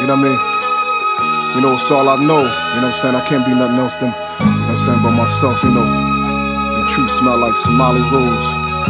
you know what I mean? You know, it's all I know, you know what I'm saying? I can't be nothing else than, you know what I'm saying, but myself, you know. The truth smell like Somali rose.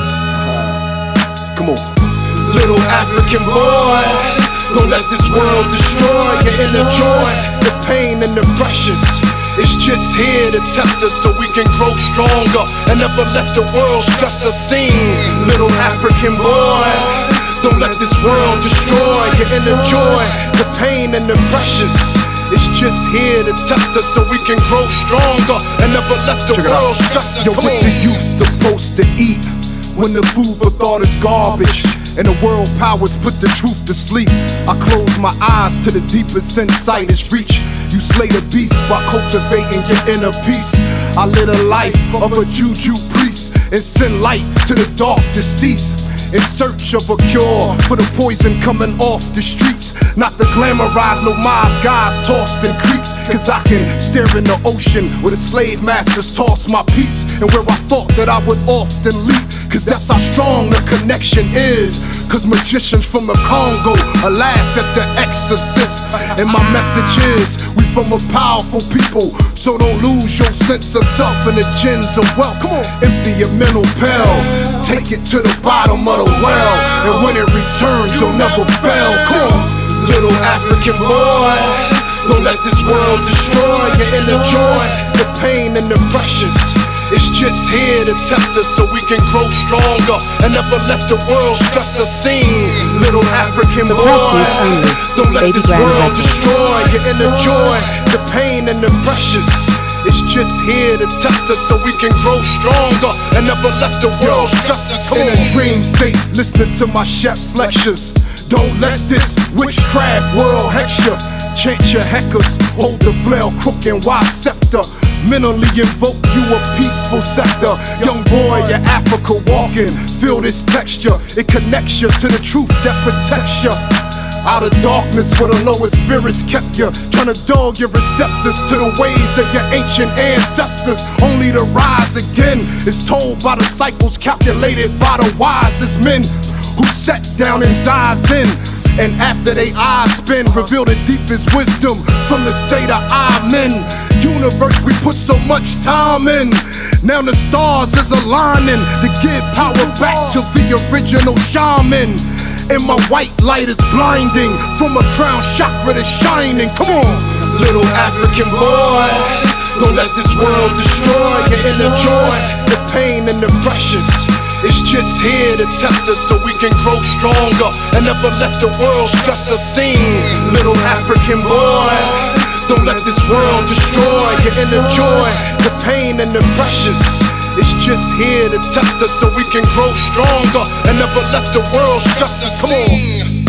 Come on. Little African boy, don't let this world destroy your inner joy. The pain and the pressures, it's just here to test us so we can grow stronger and never let the world stress us. Sing, little African boy, don't let this world destroy your inner joy. The pain and the pressures, it's just here to test us so we can grow stronger and never let the world stress us. Yo, what the youth supposed to eat when the food for thought is garbage and the world powers put the truth to sleep? I close my eyes to the deepest insight is reach. You slay the beast by cultivating your inner peace. I live a life of a juju priest and send light to the dark deceased, in search of a cure for the poison coming off the streets. Not to glamorize no mob guys tossed in creeks, cause I can stare in the ocean where the slave masters toss my peeps, and where I thought that I would often leap, cause that's how strong the connection is. Cause magicians from the Congo laugh at the exorcist, and my message is, we from a powerful people, so don't lose your sense of self in the gins of wealth. Come on, empty your mental pill, take it to the bottom of the well, and when it returns you'll never fail. Come on, little African boy, don't let this world destroy your inner joy. The pain and the pressures, it's just here to test us so we can grow stronger and never let the world stress us. Sing, little African boy, don't let this world destroy your inner joy. The pain and the pressures, it's just here to test us so we can grow stronger and never let the world stress us. Come on. In a dream state, listening to my chef's lectures. Don't let this witchcraft world hex you. Chant your heckers, hold the flail, crook and wide scepter. Mentally invoke you a peaceful sector. Young boy, you're Africa walking. Feel this texture, it connects you to the truth that protects you. Out of darkness where the lowest spirits kept you, trying to dog your receptors to the ways of your ancient ancestors. Only to rise again is told by disciples, calculated by the wisest men who sat down in Zazen, and after they eyes spin, reveal the deepest wisdom from the state of Amen. Universe we put so much time in, now the stars is aligning to give power back to the original shaman. And my white light is blinding from a crown chakra that's shining. Come on, little African boy, don't let this world destroy your inner joy. The pain and the pressures, it's just here to test us so we can grow stronger and never let the world stress us. Sing, little African boy, don't let this world destroy your inner joy. The pain and the pressures, it's just here to test us so we can grow stronger and never let the world stress us. Come on.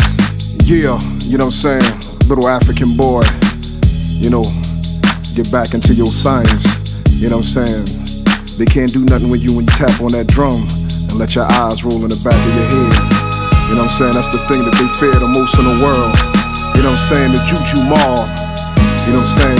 Yeah, you know what I'm saying? Little African boy, you know, get back into your science. You know what I'm saying? They can't do nothing when you tap on that drum and let your eyes roll in the back of your head. You know what I'm saying? That's the thing that they fear the most in the world. You know what I'm saying? The juju mob. You know what I'm saying?